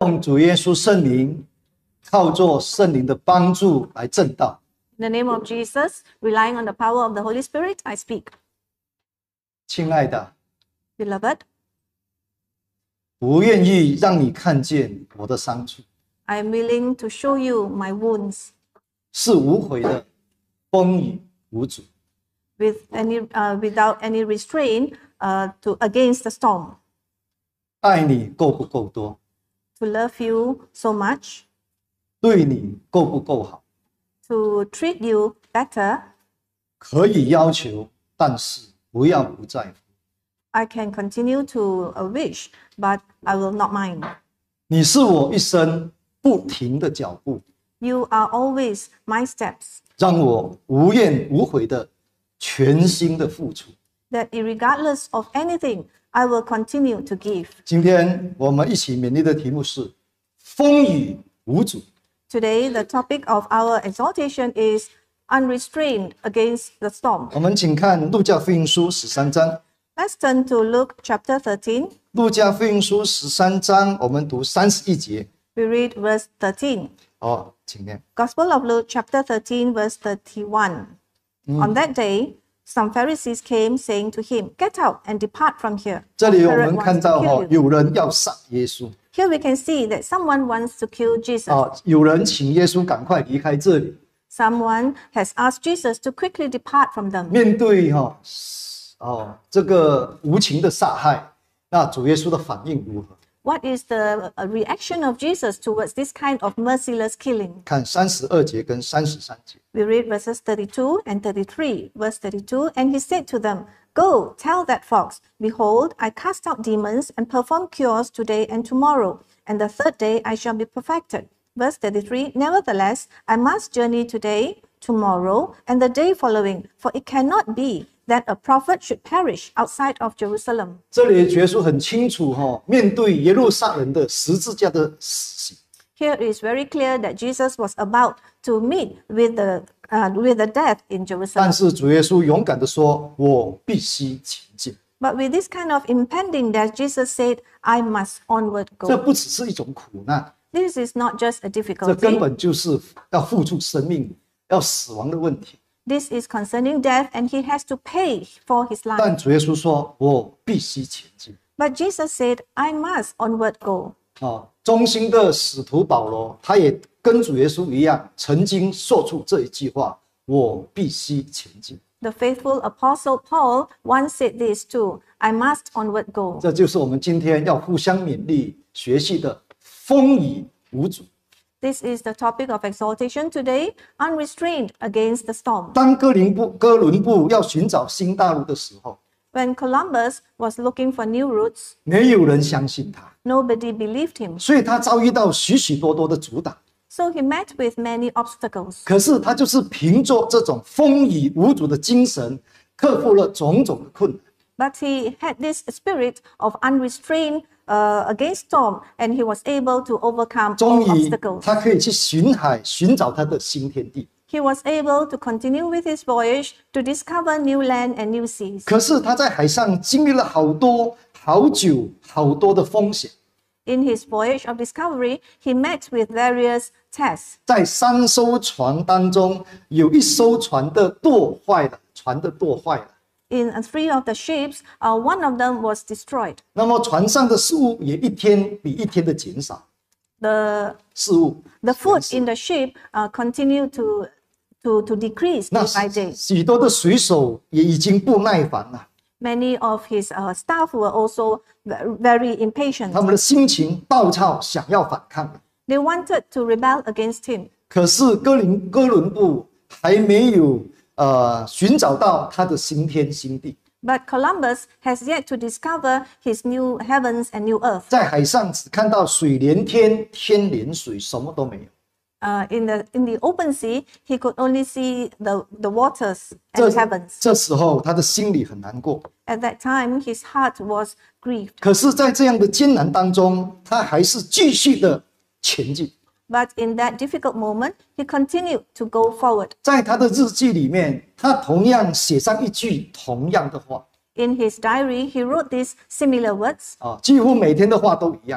奉主耶稣圣名，靠着圣灵的帮助来证道。 In the name of Jesus, relying on the power of the Holy Spirit, I speak. 亲爱的， Beloved, 不愿意让你看见我的伤处， I am willing to show you my wounds 是无悔的，风雨无阻。 without any restraint against the storm. 爱你够不够多？ To love you so much, 对你够不够好？ to treat you better, 可以要求，但是不要不在乎。 I can continue to wish, but I will not mind. 你是我一生不停的脚步， You are always my steps, 让我无怨无悔的全心的付出。 that irregardless of anything, I will continue to give. 今天我们一起勉励的题目是风雨无阻。 Today, the topic of our exaltation is unrestrained against the storm. 我们请看路加福音书13章。 Let's turn to Luke chapter 13. 路加福音书13章，我们读31节。 We read verse 13. 请念。 Gospel of Luke chapter 13 verse 31. On that day, some Pharisees came saying to him, "Get out and depart from here." 这里我 Herod 们 wants 看 to 到 kill you. 有人要杀耶稣。 Here we can see that someone wants to kill Jesus. 有人请耶稣赶快离开这里。 Someone has asked Jesus to quickly depart from them. 面对这个无情的杀害，那主耶稣的反应如何？ What is the reaction of Jesus towards this kind of merciless killing? 看32节跟33节。 We read verses 32 and 33. Verse 32, and he said to them, "Go, tell that fox, behold, I cast out demons and perform cures today and tomorrow, and the third day I shall be perfected." Verse 33, nevertheless, I must journey today, tomorrow, and the day following, for it cannot be that a prophet should perish outside of Jerusalem. 这里耶稣很清楚面对耶路撒冷的十字架的死刑。 Here it is very clear that Jesus was about to meet with the death in 但 Jerusalem. 是主耶稣勇敢地说：“我必须前进。 But with this kind of impending death, Jesus said, "I must onward ” 这 go." 不只是一种苦难， This is not just a 这 difficulty. 根本就是要付出生命、要死亡的问题。 This is concerning death, and he has to pay for his 但 life. 主耶稣说：“我必须前进。 But Jesus said, "I must onward go." ” 忠心的使徒保罗，他也跟主耶稣一样，曾经说出这一句话：“我必须前进。 The faithful apostle Paul once said this too, "I must onward go." ” 这就是我们今天要互相勉励学习的风雨无阻。 This is the topic of exaltation today, unrestrained against the storm. 当哥伦布要寻找新大陆的时候， When Columbus was looking for new routes, 没有人相信他， nobody believed him. 所以他遭遇到许许多多的阻挡。 So he met with many obstacles. 可是他就是凭着这种风雨无阻的精神，克服了种种的困难。 But he had this spirit of unrestrained against storm, and he was able to overcome 终 all 于 obstacles. 他可以去巡海，寻找他的新天地。 He was able to continue with his voyage to discover new land and new seas. 可是他在海上经历了好久好多的风险， In his voyage of discovery, he met with various tests. 在3艘船当中，有一艘船的舵坏了，船的舵坏了。 In 3 of the ships, one of them was destroyed. 那么船上的事物也一天比一天的减少， The 事物 food in the ship continued to decrease 那 day by day. 许多的水手也已经不耐烦了， Many of his staff were also very impatient. 他们的心情暴躁，想要反抗了。 They wanted to rebel against him. 可是哥伦布还没有寻找到他的新天新地， But Columbus has yet to discover his new heavens and new earth. 在海上只看到水连天，天连水，什么都没有。 In the open sea, he could only see the waters and heavens. 这时候他的心里很难过。 At that time, his heart was grieved. 可是，在这样的艰难当中，他还是继续的前进。 But in that difficult moment, he continued to go forward. 在他的日记里面，他同样写上一句同样的话。 In his diary, he wrote these similar words. 几乎每天的话都一样。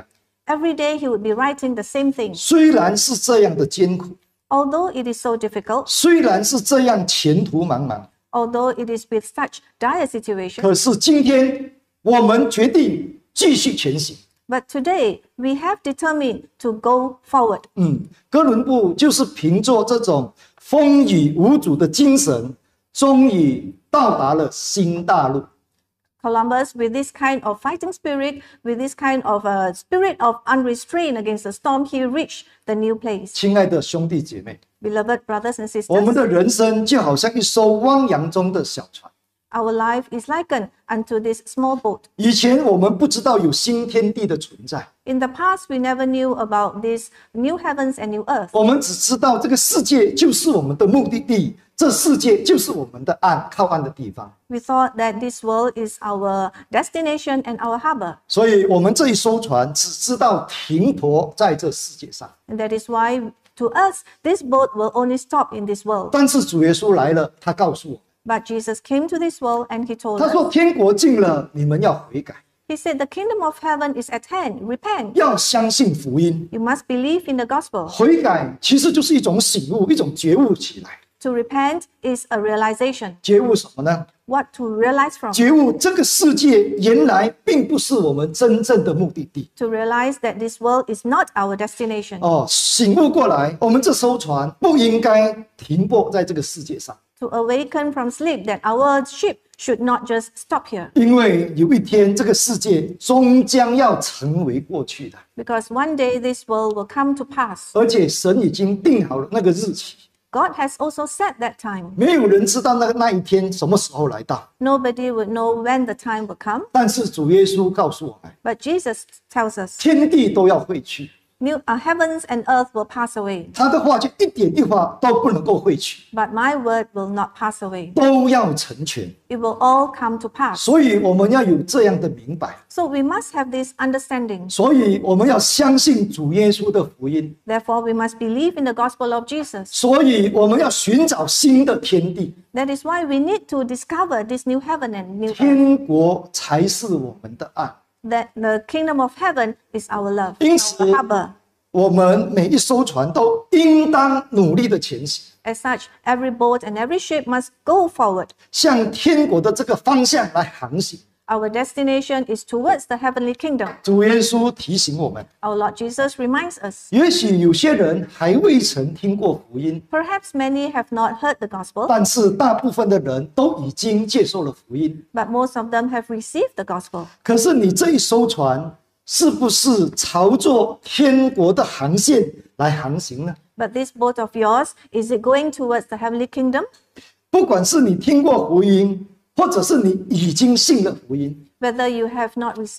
Every day he would be writing the same thing. 虽然是这样的艰苦， Although it is so difficult, 虽然是这样前途茫茫， although it is with such dire situation, 可是今天我们决定继续前行。 but today we have determined to go forward. 哥伦布就是凭着这种风雨无阻的精神，终于到达了新大陆。 Columbus, with this kind of fighting spirit, with this kind of spirit of unrestrained against the storm, he reached the new place. 亲爱的兄弟姐妹， Beloved brothers and 我们 sisters, 的人生就好像一艘汪洋中的小船。 our life is likened unto this small boat. 以前我们不知道有新天地的存在， In the past, we never knew about these new heavens and new earth. 我们只知道这个世界就是我们的目的地，这世界就是我们的靠岸的地方。 We thought that this world is our destination and our harbor. 所以，我们这一艘船只知道停泊在这世界上。 And that is why, to us, this boat will only stop in this world. 但是主耶稣来了，他告诉我， But Jesus came to this world and he told 他 us, 说：“天国近了，你们要悔改， he said, the kingdom of heaven is at hand. Repent. 要相信福音。 You must believe in the gospel. 悔改其实就是一种醒悟，一种觉悟起来。 To repent is a realization. 觉悟什么呢？ What to realize from? 觉悟这个世界原来并不是我们真正的目的地。 To realize that this world is not our destination. 醒悟过来，我们这艘船不应该停泊在这个世界上， To awaken from sleep that our ship should not just stop here. 因为有一天这个世界终将要成为过去的， Because one day this world will come to pass. 而且神已经定好了那个日期， God has also set that time. 没有人知道那一天什么时候来到。 Nobody would know when the time will come. 但是主耶稣告诉我们， But Jesus tells us, 天地都要废去， heavens and earth will pass away. 他的话就一点一划都不能够废去， But my word will not pass away. 都要成全。 It will all come to pass. 所以我们要有这样的明白， So we must have this understanding. 所以我们要相信主耶稣的福音， Therefore, we must believe in the gospel of Jesus. 所以我们要寻找新的天地， That is why we need to discover this new heaven and new earth. 天国才是我们的岸。 That the kingdom of heaven is our love, 因此 our harbor. 我们每一艘船都应当努力的前行， As such, every boat and every ship must go forward. 向天国的这个方向来航行。 Our destination is towards the heavenly kingdom. 主耶稣提醒我们， Our Lord Jesus reminds us. 也许有些人还未曾听过福音， Perhaps many have not heard the gospel, 但是大部分的人都已经接受了福音。 but most of them have received the gospel. 可是你这一艘船是不是朝着天国的航线来航行呢？ But this boat of yours, is it going towards the heavenly kingdom? 不管是你听过福音，或者是你已经信了福音， Whether you have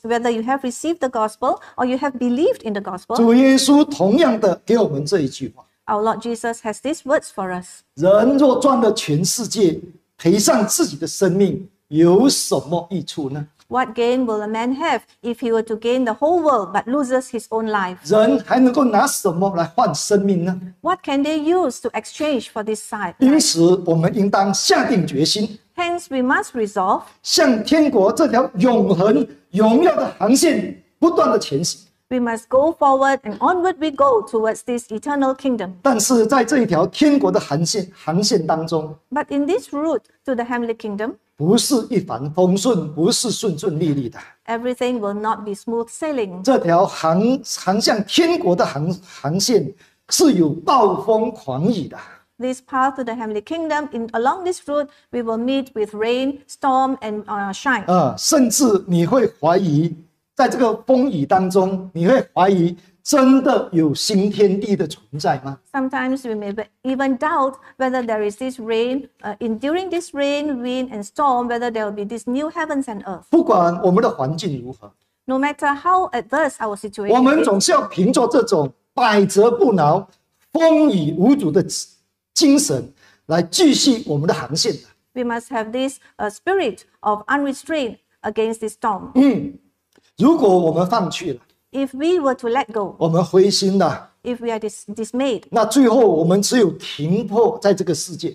received the gospel or you have believed in the gospel, 主耶稣同样的给我们这一句话： our Lord Jesus has these words for us. 人若赚了全世界，赔上自己的生命，有什么益处呢？ What gain will a man have if he were to gain the whole world but loses his own life? 人还能够拿什么来换生命呢？ What can they use to exchange for this side? 因此，我们应当下定决心， Hence, we must resolve, 向天国这条永恒荣耀的航线不断的前行。 we must go forward and onward we go towards this eternal kingdom. 但是在这一条天国的航线当中， But in this route to the heavenly kingdom, 不是一帆风顺，不是顺顺利利的。 everything will not be smooth sailing. 这条航向天国的航线是有暴风狂雨的。 This path to the heavenly kingdom, along this route, we will meet with rain, storm, and shine. 甚至你会怀疑，在这个风雨当中，你会怀疑真的有新天地的存在吗？ Sometimes we may even doubt whether there is this rain, during this rain, wind, and storm, whether there will be this new heavens and earth. 不管我们的环境如何， No matter how adverse our 我 situation 们 is, 总是要凭着这种百折不挠、风雨无阻的精神来继续我们的航线的。 we must have this spirit of unrestrained against this storm. 如果我们放弃了， If we were to let go, 我们灰心了， if we are dismayed, 那最后我们只有停泊在这个世界而已。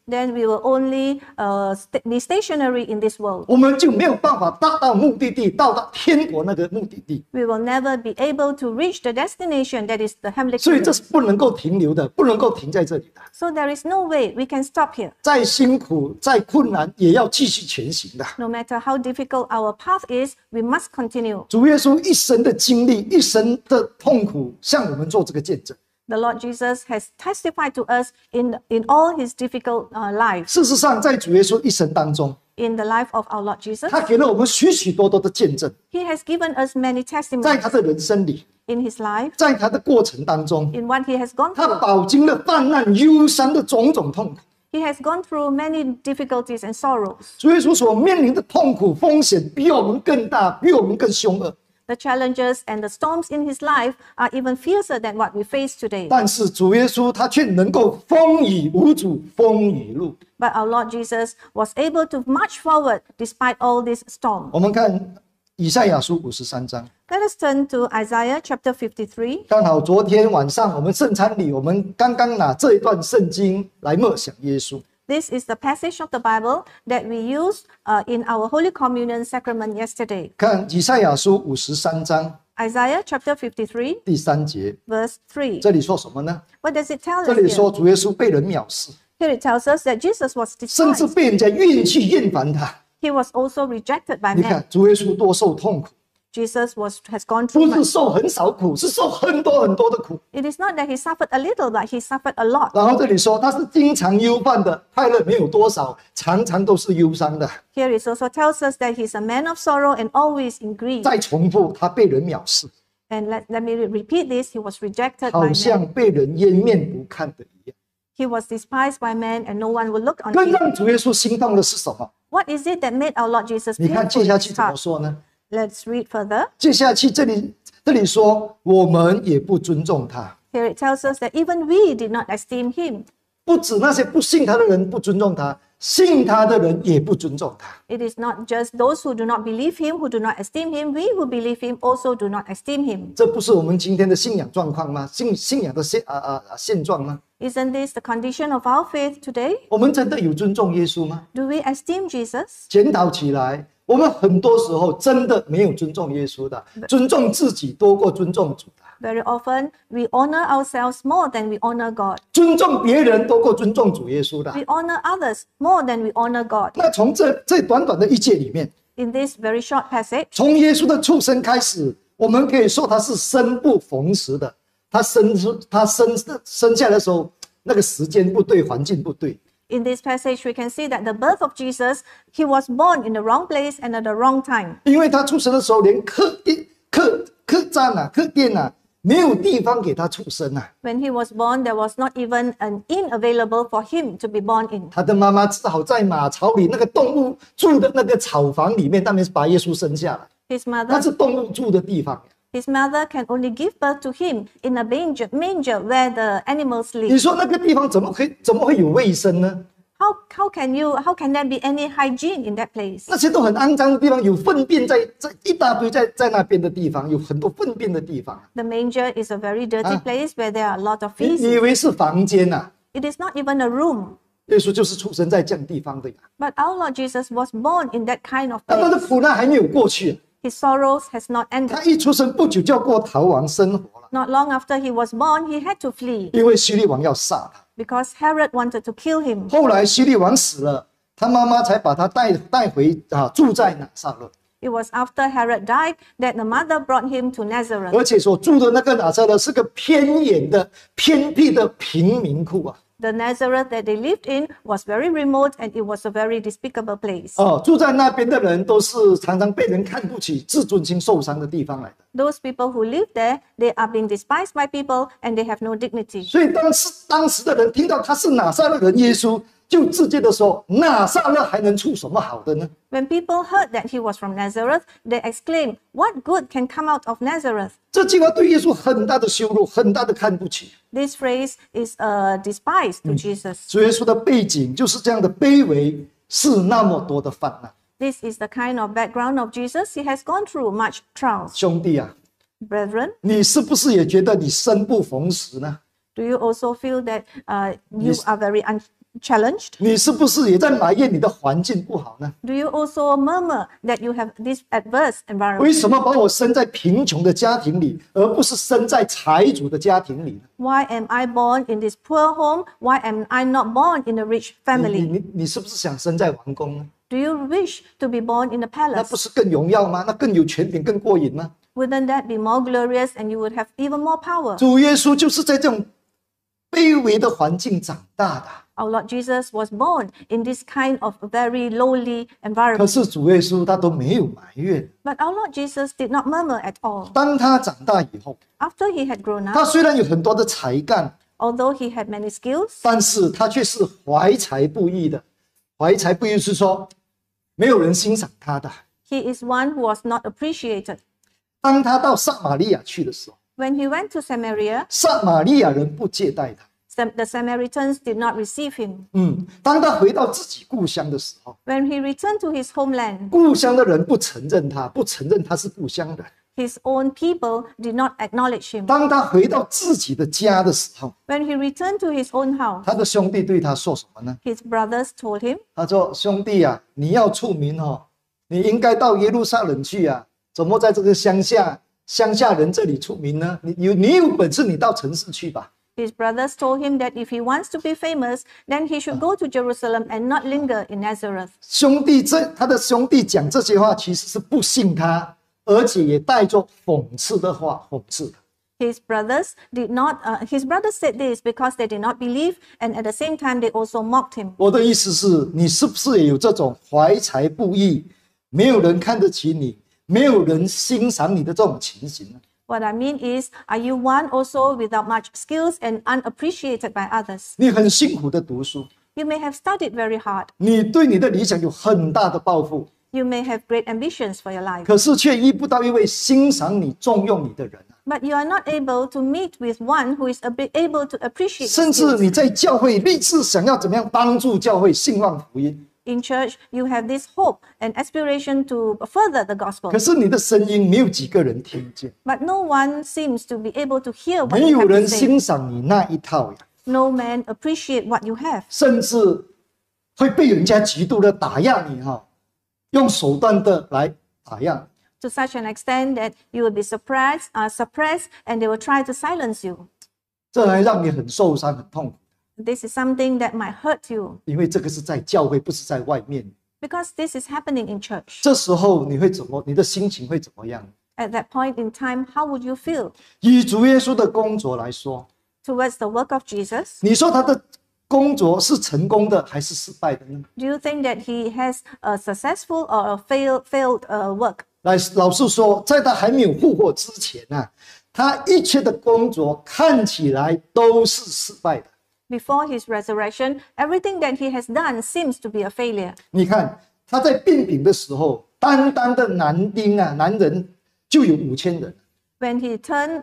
then we will only be stationary in this world. 我们就没有办法达到目的地，到达天国那个目的地。 We will never be able to reach the destination that is the heavenly 所以这 kingdom. 是不能够停留的，不能够停在这里的。 So there is no way we can stop here. 再辛苦、再困难，也要继续前行的。 No matter how difficult our path is, we must continue. 主耶稣一生的经历，一生的痛苦，向我们做这个见证。 The Lord Jesus has testified to us in all his difficult life. 事实上，在主耶稣一生当中， In the life of our Lord Jesus, 他给了我们许许多多的见证， he has given us many 在 testimonies 他的人生里， in his life, 在他的过程当中， in what he has gone 他 through. 饱经了患难、忧伤的种种痛苦。 He has gone through many difficulties and sorrows. 主耶稣所面临的痛苦风险比我们更大，比我们更凶恶。 The challenges and the storms in his life are even fiercer than what we face today. 但是主耶稣他却能够风雨无阻，风雨路。 But our Lord Jesus was able to march forward despite all these storms. 我们看以赛亚书53章， Let us turn to Isaiah chapter 53. 刚好昨天晚上我们圣餐里，我们刚刚拿这一段圣经来默想耶稣。 This is the passage of the Bible that we used in our Holy Communion sacrament yesterday. 看以赛亚书53章 Isaiah chapter 53, 第3节， verse 3. 这里说什么呢？ What does it tell 这 us 里 here? 说主耶稣被人藐视， Here it tells us that Jesus was 甚至 despised. 被人家厌弃厌烦他。 He was also rejected by 你 men. 看主耶稣多受痛苦， Jesus has gone 不 through 是 much. 受很少苦，是受很多很多的苦。 It is not that he suffered a little, but he suffered a lot. 然后这里说他是经常忧患的，快乐没有多少，常常都是忧伤的。 Here it also tells us that he's a man of sorrow and always in grief. 再重复，他被人藐视， And let me repeat this. He was rejected 好 by 像 men. 被人掩面不看的一样。 He was despised by men and no one would look on 更 him. 让主耶稣心痛的是什么？ What is it that made our Lord Jesus 你看 painful 接 in 下 his 去怎么 heart? 说呢？ Let's read further. 接下去这里说，我们也不尊重他。 Here it tells us that even we did not esteem him. 不止那些不信他的人不尊重他，信他的人也不尊重他。 It is not just those who do not believe him, who do not esteem him. We who believe him also do not esteem him. 这不是我们今天的信仰状况吗？信仰的现状吗？ Isn't this the condition of our faith today? 我们真的有尊重耶稣吗？ Do we esteem Jesus? 检讨起来，我们很多时候真的没有尊重耶稣的，尊重自己多过尊重主的， Very often, we honor ourselves more than we honor God. 尊重别人多过尊重主耶稣的。 We honor others more than we honor God. 那从这短短的一节里面， In this very short passage, 从耶稣的出生开始，我们可以说他是生不逢时的。他生下来的时候，那个时间不对，环境不对。 in this passage, we can see that the birth of Jesus, he was born in the wrong place and at the wrong time. 因为他出生的时候，连客店啊，没有地方给他出生啊。 When he was born, there was not even an inn available for him to be born in. 他的妈妈只好在马槽里那个动物住的那个草房里面，那边把耶稣生下来。 His 那 mother 是动物住的地方。 can only give birth to him in a manger where the animals 你 live. 说那个地方怎么会有卫生呢？ How can there be any hygiene in that place? 那些都很肮脏的地方，有粪便在一大堆在那边的地方，有很多粪便的地方。 The manger is a very dirty place where there are a lot of 你以 feces. 为是房间啊？ It is not even a room. 耶稣就是出生在这样地方的呀。 But our Lord Jesus was born in that kind of 那他的 place. 苦难还没有过去， His sorrows has not 他 ended. 一出生不久就要过逃亡生活了， Not long after he was born, he had to flee 因为希律王要杀他。 because Herod wanted to kill him. 后来希律王死了，他妈妈才把他带回住在拿撒勒， It was after Herod died that the mother brought him to Nazareth. 而且所住的那个拿撒勒是个偏远的、偏僻的贫民窟啊。 The Nazareth that they lived in was very remote and it was a very despicable place. 住在那边的人都是常常被人看不起、自尊心受伤的地方来的。 Those people who live there, they are being despised by people and they have no dignity. 所以当时的人听到他是拿撒勒人耶稣，就直接的说：拿撒勒还能出什么好的呢？ When people heard that he was from Nazareth, they exclaimed, "What good can come out of Nazareth?" 这句话对耶稣很大的羞辱，很大的看不起。 This phrase is a despise to Jesus. 主耶稣的背景就是这样的卑微，是那么多的患难。 This is the kind of background of Jesus. He has gone through much trials. 兄弟啊， Brethren, 你是不是也觉得你生不逢时呢？ do you also feel that you Yes. are very challenged? 你是不是也在埋怨你的环境不好呢？ Do you also murmur that you have this adverse 为 environment? 什么把我生在贫穷的家庭里，而不是生在财主的家庭里呢？ Why am I born in this poor home? Why am I not born in a rich 你 family? 你是不是想生在王宫呢？ Do you wish to be born in a 那不 palace? 是更荣耀吗？那更有权柄，更过瘾吗？ Wouldn't that be more glorious and you would have even more power? 主耶稣就是在这种卑微的环境长大的。 Our Lord Jesus was born in this kind of very lowly 可 environment. 是主耶稣他都没有埋怨。 But our Lord Jesus did not murmur at all. 当他长大以后， After he had grown 他 up, 虽然有很多的才干， although he had many skills, 但是他却是怀才不遇的。怀才不遇是说，没有人欣赏他的。 he is one who was not appreciated. 当他到撒玛利亚去的时候， When he went to Samaria, 撒玛利亚人不接待他。 the Samaritans did not receive him. 当他回到自己故乡的时候， When he returned to his homeland, 故乡的人不承认他，不承认他是故乡人。 his own people did not acknowledge him. 当他回到自己的家的时候， When he returned to his own house, 他的兄弟对他说什么呢？ his brothers told him, 他说：“兄弟啊，你要出名哦，你应该到耶路撒冷去啊，怎么在这个乡下人这里出名呢？你有本事，你到城市去吧。” his brothers told him that if he wants to be famous, then he should go to Jerusalem and not linger in Nazareth. 他的兄弟讲这些话，其实是不信他，而且也带着讽刺的话，讽刺的。 His brothers said this because they did not believe, and at the same time they also mocked him. 我的意思是，你是不是也有这种怀才不遇，没有人看得起你，没有人欣赏你的这种情形呢？ What I mean is, are you one also without much skills and unappreciated by others? 你很辛苦的读书， You may have studied very hard. 你对你的理想有很大的抱负， You may have great ambitions for your life. 可是却遇不到一位欣赏你、重用你的人啊！ But you are not able to meet with one who is able to appreciate your 甚至 skills. 你在教会立志想要怎么样帮助教会兴旺福音， In church, you have this hope and aspiration to further the gospel. 可是你的声音没有几个人听见， But no one seems to be able to hear what 没 you 有 have 人 to say. 欣赏你那一套呀， No man appreciate what you have. 甚至会被人家极度的打压你哈，用手段的来打压。 To such an extent that you will be suppressed, and they will try to silence you. 这还让你很受伤、很痛苦， This is something that might hurt you 因为这个是在教会，不是在外面。 because this is happening in church. 这时候你会怎么？你的心情会怎么样？ At that point in time, how would you feel 以主耶稣的工作来说， towards the work of Jesus? 你说他的工作是成功的还是失败的呢？ Do you think that he has a successful or a failed work? 老实说，在他还没有复活之前啊，他一切的工作看起来都是失败的。 Before his resurrection, everything that he has done seems to be a failure. 你看他在变饼的时候，单单的男人就有5000人。 When he turned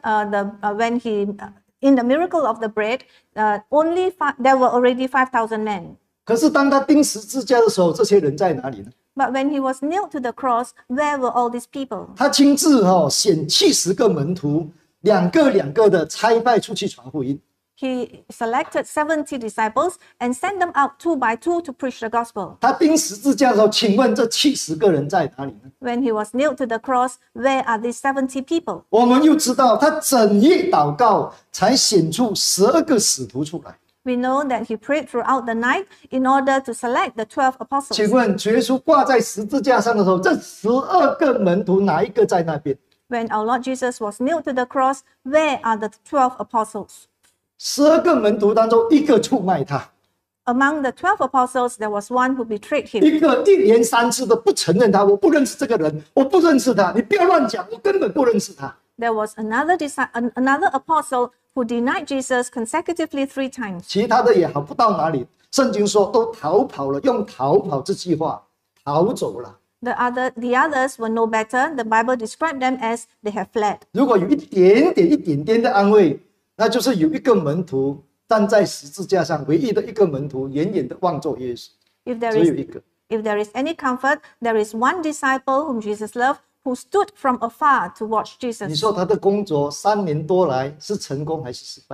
in the miracle of the bread, there were already 5,000 men. 可是当他钉十字架的时候，这些人在哪里呢？ But when he was nailed to the cross, where were all these people? 他亲自选70个门徒，两个的差派出去传福音。 He selected 70 disciples and sent them out 2 by 2 to preach the gospel. 他钉十字架的时候，请问这70个人在哪里呢？ When he was nailed to the cross, where are these 70 people? 我们又知道，他整夜祷告，才选出12个使徒出来。 We know that he prayed throughout the night in order to select the 12 apostles. 请问主耶稣挂在十字架上的时候，这12个门徒哪一个在那边？ When our Lord Jesus was nailed to the cross, where are the 12 apostles? 12个门徒当中，一个出卖他， Among the 12 apostles, there was one who betrayed him. 一个一连3次的不承认他，我不认识这个人，我不认识他，你不要乱讲，我根本不认识他。 There was another apostle who denied Jesus consecutively 3 times. 其他的也好不到哪里，圣经说都逃跑了，用逃跑这句话逃走了。 The others were no better. The Bible described them as they have fled. 如果有一点点的安慰，那就是有一个门徒站在十字架上，唯一的一个门徒远远的望着耶稣， If there 只有一 is 个。 if there is any comfort, there is one disciple whom Jesus loved who stood from afar to watch 你 Jesus. 说他的工作3年多来是成功还是失败？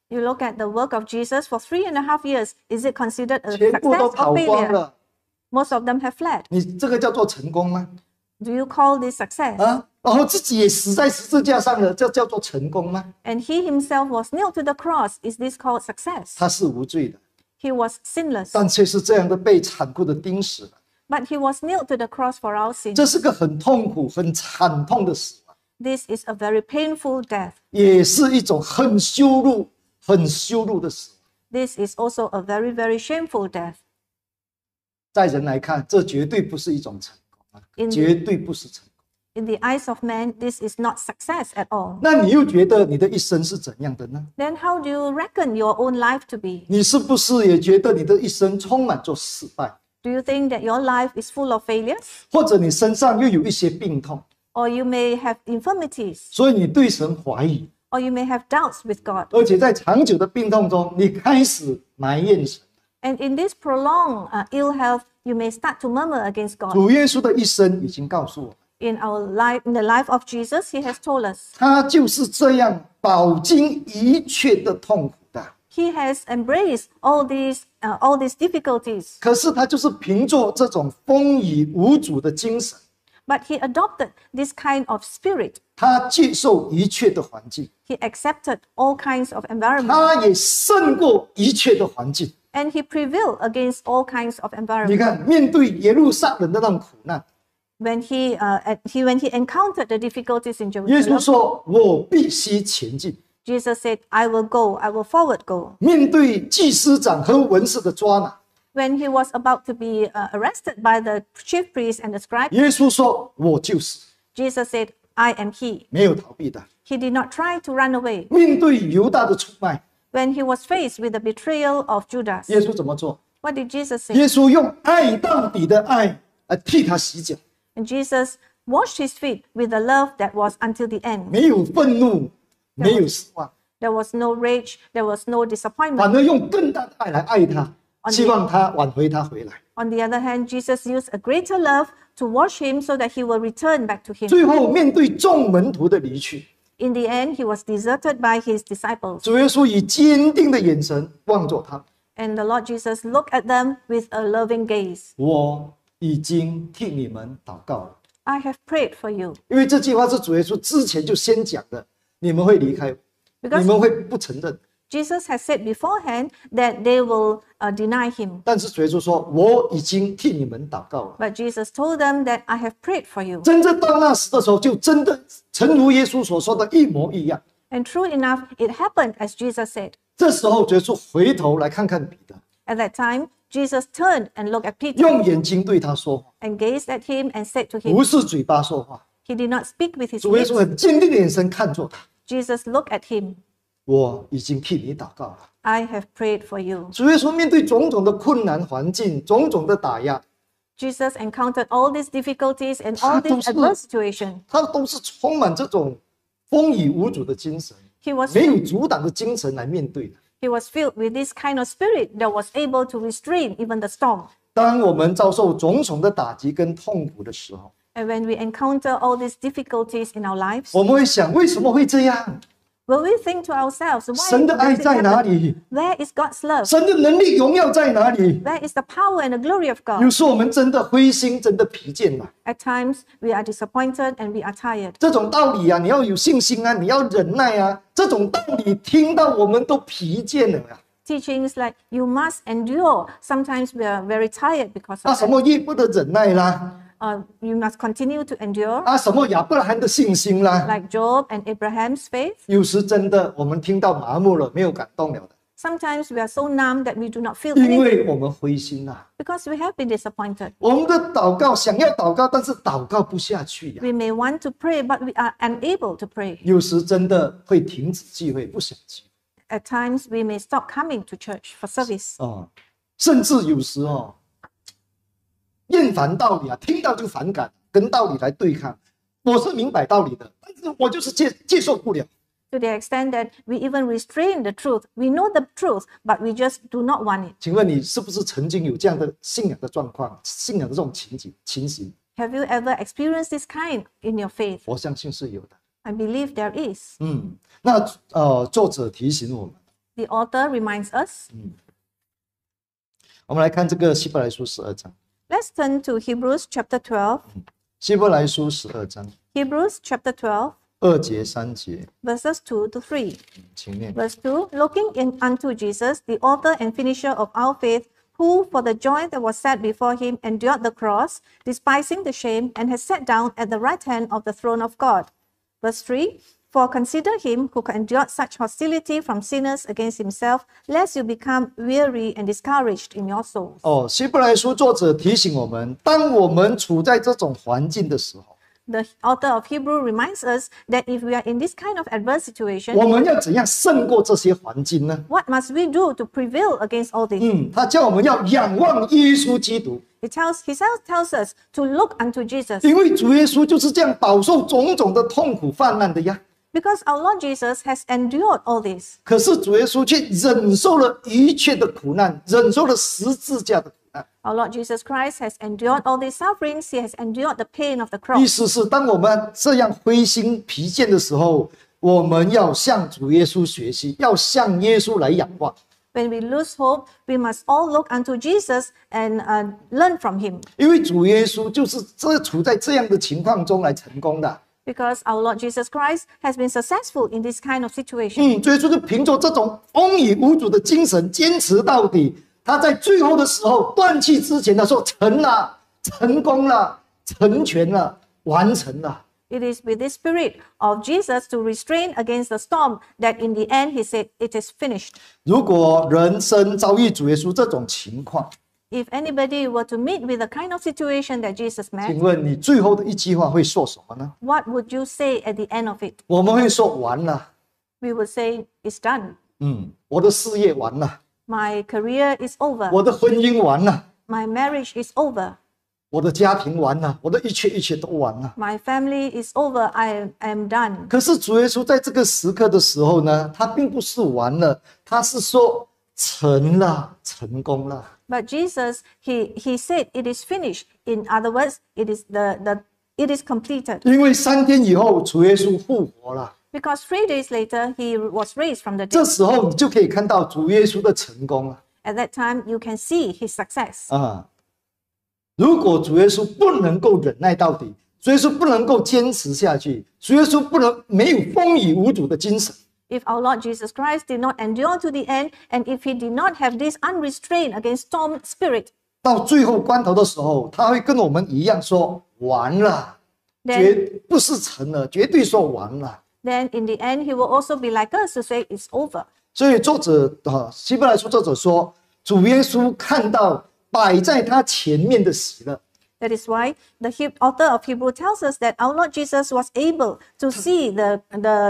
You look at the work of Jesus for 3.5 years. Is it considered a 全部 success 都 or 跑光 failure? 了， Most of them have fled. 你这个叫做成功吗？ Do you call this success? 啊，然后自己也死在十字架上了，这叫做成功吗？ And he himself was nailed to the cross. Is this called success? 他是无罪的， He was sinless, 但却是这样的被残酷的钉死了。 but he was nailed to the cross for our sins. 这是个很痛苦、很惨痛的死亡， This is a very painful death. 也是一种很羞辱、很羞辱的死亡。 This is also a very, very shameful death. 在人来看，这绝对不是一种成功啊， In- 绝对不是成功。 In the eyes of man, this is not success at all. 那你又觉得你的一生是怎样的呢？ Then how do you reckon your own life to be? 你是不是也觉得你的一生充满着失败， Do you think that your life is full of failures? 或者你身上又有一些病痛， Or you may have infirmities? 所以你对神怀疑， Or you may have doubts with God? 而且在长久的病痛中，你开始埋怨神。 And in this prolonged ill health, you may start to murmur against God. 主耶稣的一生已经告诉我们， In our life, in the life of Jesus, He has told us 他就是这样饱经一切的痛苦的。 He has embraced all these difficulties. 可是他就是凭着这种风雨无阻的精神， But He adopted this kind of spirit. 他接受一切的环境， He accepted all kinds of environment. 他也胜过一切的环境。 And He prevailed against all kinds of 你 environment. 看，面对耶路撒冷的那种苦难， When he encountered the difficulties in 耶稣 Jerusalem, 说：“我必须前进。” Jesus said, I will go, I will forward go. 面对祭司长和文士的抓拿， When he was about to be arrested by the chief priests and the scribes, 耶稣说：“我就是， Jesus said, I am he. 没有逃避的。 He did not try to run away. ” 面对犹大的出卖， When he was faced with the betrayal of Judas, 耶稣怎么做？ what did Jesus say? 耶稣用爱到底的爱来替他洗脚， And Jesus washed his feet with the love that was until the end. 没有愤怒，没有失望， There was no rage, there was no disappointment. 反而用更大的爱来爱他，希望他挽回他回来。 On the other hand, Jesus used a greater love to wash him so that he will return back to him. 最后面对众门徒的离去， In the end, he was deserted by his disciples. 主耶稣以坚定的眼神望着他们。 And the Lord Jesus looked at them with a loving gaze. 我已经替你们祷告了， I have prayed for you. 因为这句话是主耶稣之前就先讲的，你们会离开我， Because 你们会不承认。 Jesus has said beforehand that they will deny him. 但是主耶稣说：“我已经替你们祷告了。 But Jesus told them that I have prayed for you. ” 真正到那时的时候，就真的诚如耶稣所说的一模一样。 And true enough, it happened as Jesus said. 这时候，主耶稣回头来看看彼得， At that time, Jesus turned and looked at Peter 用眼睛对他说话， and gazed at him and said to 不 him, 是嘴巴说话。 he did not speak with his 主耶 lips. 稣很坚定的眼神看着他， Jesus looked at him. 我已经替你祷告了。 I have prayed for you. 主耶稣面对种种的困难环境、种种的打压， Jesus encountered all these difficulties and all these adverse situations. 他都是充满这种风雨无阻的精神， He was 没有阻挡的精神来面对的。 he was filled with this kind of spirit that was able to restrain even the storm. 当我们遭受种种的打击跟痛苦的时候， And when we encounter all these difficulties in our lives, 我们会想：为什么会这样？ will we think to ourselves, why 神的爱 does it 在哪 happen? 里？ Where is God's love? 神的能力、荣耀在哪里？ Where is the power and the glory of 有 God? 时候我们真的灰心，真的疲倦了。 At times, we are disappointed and we are tired. 这种道理啊，你要有信心啊，你要忍耐啊。这种道理听到我们都疲倦了啊。 Teachings like you must endure. Sometimes we are very tired because 啊， of 什 that. 么耶布的忍耐啦， You must continue to endure, 啊，什么亚伯拉罕的信心啦， like Job and Abraham's faith. 有时真的我们听到麻木了，没有感动了的， Sometimes we are so numb that we do not feel 因 anything 为我们灰心啦。 because we have been disappointed. 我们的祷告想要祷告，但是祷告不下去呀、 We may want to pray, but we are unable to pray. 有时真的会停止聚会，不想聚 At times, we may stop coming to church for service. 哦，甚至有时哦，厌烦道理啊，听到就反感，跟道理来对抗。我是明白道理的，但是我就是接受不了。 To the extent that we even restrain the truth. We know the truth, but we just do not want it. 请问你是不是曾经有这样的信仰的状况、信仰的这种情形？ Have you ever experienced this kind in your faith? 我相信是有的。 I believe there is. 那作者提醒我们， The author reminds us. 我们来看这个希伯来书12章。 Let's turn to Hebrews chapter 12. 希伯来书12章 Hebrews chapter 12, 2节3节， verses 2 to 3. 请念。 Verse 2, looking unto Jesus, the author and finisher of our faith, who for the joy that was set before him endured the cross, despising the shame, and has sat down at the right hand of the throne of God. Verse 3, for consider him who endured such hostility from sinners against himself, lest you become weary and discouraged in your souls. 希伯来书作者提醒我们，当我们处在这种环境的时候， The author of Hebrew reminds us that if we are in this kind of adverse situation, 我们要怎样胜过这些环境呢？ what must we do to prevail against all this? 他叫我们要仰望耶稣基督， He tells us to look unto Jesus, 因为主耶稣就是这样饱受种种的痛苦泛滥的呀。 because our Lord Jesus has endured all this. 可是主耶稣却忍受了一切的苦难，忍受了十字架的苦难。 Our Lord Jesus Christ has endured all these sufferings. He has endured the pain of the 意 cross. 思是，当我们这样灰心疲倦的时候，我们要向主耶稣学习，要向耶稣来仰望。 When we lose hope, we must all look unto Jesus and learn from him, 因为主耶稣就是处在这样的情况中来成功的。 because our Lord Jesus Christ has been successful in this kind of situation. 主耶稣就凭着这种风雨无阻的精神坚持到底。他在最后的时候断气之前，他说：“成了，成功了，成全了，完成了。” It is with this spirit of Jesus to restrain against the storm that in the end he said, it is finished. 如果人生遭遇主耶稣这种情况， If anybody were to meet with the kind of situation that Jesus 请 met, 问你最后的一句话会说什么呢？ what would you say at the end of it? 我们会说完了， We would say, it's done. 我的事业完了， My career is over. 我的婚姻完了， My marriage is over. 我的家庭完了，我的一切都完了。 My family is over. I am done. 可是主耶稣在这个时刻的时候呢，他并不是完了，他是说成了，成功了。 But Jesus, he said, it is finished. In other words, it is completed. 因为3天以后，主耶稣复活了。 Because 3 days later, he was raised from the 这 dead. 时候你就可以看到主耶稣的成功了 At that time, you can see his success. 啊！如果主耶稣不能够忍耐到底，主耶稣不能够坚持下去，主耶稣没有风雨无阻的精神， If our Lord Jesus Christ did not endure to the end, and if he did not have this unrestrained against storm spirit, 到最后关头的时候，他会跟我们一样说完了， then, 绝不是成了，绝对说完了。 then in the end, he will also be like us to say it's over. 所以作者希伯来书作者说，主耶稣看到摆在他前面的喜乐， That is why the author of Hebrew tells us that our Lord Jesus was able to see the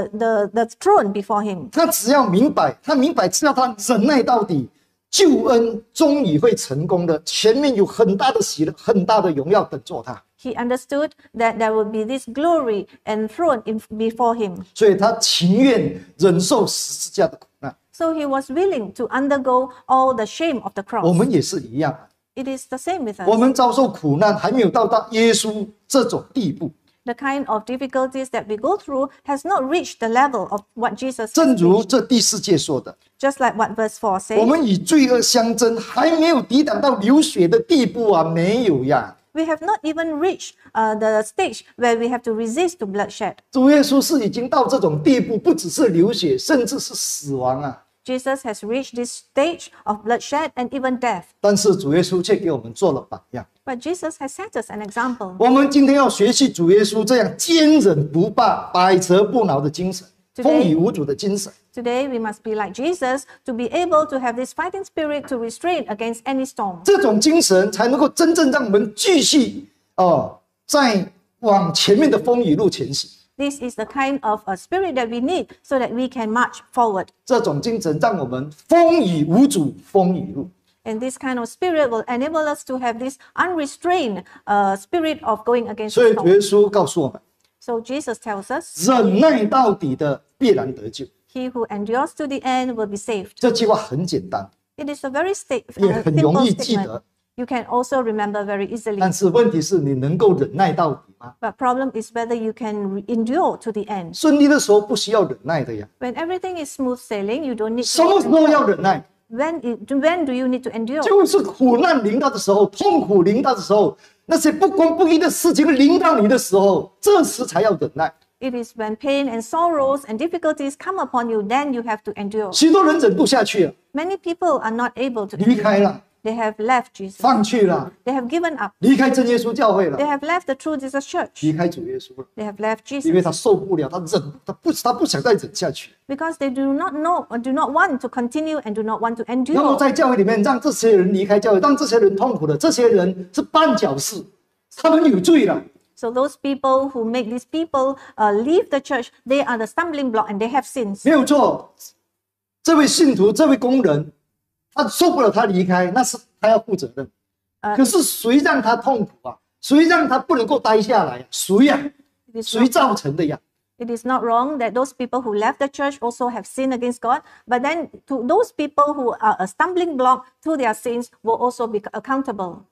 throne before him. 他只要明白，只要他忍耐到底，救恩终于会成功的。前面有很大的喜乐，很大的荣耀等着他， He understood that there would be this glory and throne before him. 所以他情愿忍受十字架的苦难。 So he was willing to undergo all the shame of the 我 cross. 们也是一样， It is the same with 我 us. 们遭受苦难还没有到耶稣这种地步。 The kind of difficulties that we go through has not reached the level of what Jesus 正 has 如 reached. 这第4节说的， Just like what verse 4 我 says, 们与罪恶相争，还没有抵挡到流血的地步啊，没有呀。 we have not even reached the stage where we have to resist to bloodshed. 主耶稣是已经到这种地步，不只是流血，甚至是死亡啊。 Jesus has reached this stage of bloodshed and even death. 但是主耶稣却给我们做了榜样。 But Jesus has set us an example. 我们今天要学习主耶稣这样坚忍不拔、百折不挠的精神， Today- 风雨无阻的精神。 Today, we must be like Jesus to be able to have this fighting spirit to restrain against any storm. 这种精神才能够真正让我们继续在往前面的风雨路前行。 This is the kind of a spirit that we need so that we can march forward. 这种精神让我们风雨无阻，风雨路。 And this kind of spirit will enable us to have this unrestrained spirit of going against 所 the 以主耶 storm. 稣告诉我们， So Jesus tells us, 忍耐到底的必然得救。 he who endures to the end will be saved. 这句话很简单， It is a very 也很 simple 容易记 statement. 得。 You can also remember very easily. 但是问题是你能够忍耐到底吗？ But problem is whether you can endure to the end. 顺利的时候不需要忍耐的呀， When everything is smooth sailing, you don't need 什么 to 时候 endure. 要忍耐？ When do you need to endure? 就是苦难临到的时候，痛苦临到的时候，那些不公不义的事情临到你的时候，这时才要忍耐。 It is when pain and sorrows and difficulties come upon you, then you have to endure. 许多人忍不下去了， Many people are not able to 离 endure. 开了， They have left Jesus. 放弃了， They have given up. 离开真耶稣教会了 They，have left the true Jesus church. 离开主耶稣了， They have left 因为 Jesus 他受不了，他不想再忍下去。 because they do not know or do not want to continue and do not want to 然后 endure. 在教会里面让这些人离开教会，让这些人痛苦的，这些人是绊脚石，他们有罪了。 So those people who make these people leave the church, they are the stumbling block and they have sins. 没有错，这位信徒，这位工人，他受不了，他离开，那是他要负责任。可是谁让他痛苦啊？谁让他不能够待下来啊？谁呀、 It is 谁造成的呀？ It is not wrong that those people who left the church also have sinned against God, but then to those people who are a stumbling block to their sins will also be accountable.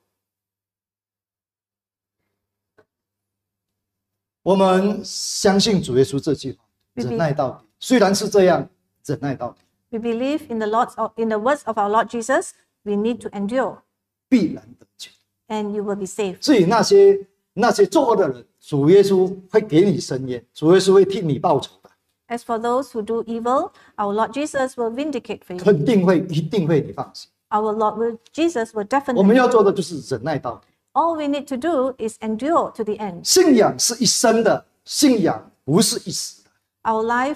我们相信主耶稣这句话，忍耐到底。虽然是这样，忍耐到底， We believe in the words of our Lord Jesus. We need to endure, 必然得救。 and you will be saved. 至于那些作恶的人，主耶稣会给你伸冤，主耶稣会替你报仇的， As for those who do evil, our Lord Jesus will vindicate for you. 肯定会，一定会，你放心。 Our Lord Jesus will 我们 definitely. 要做的就是忍耐到底。 All we need to do is endure to the end. 信仰是一生的，信仰不是一时的。 Our life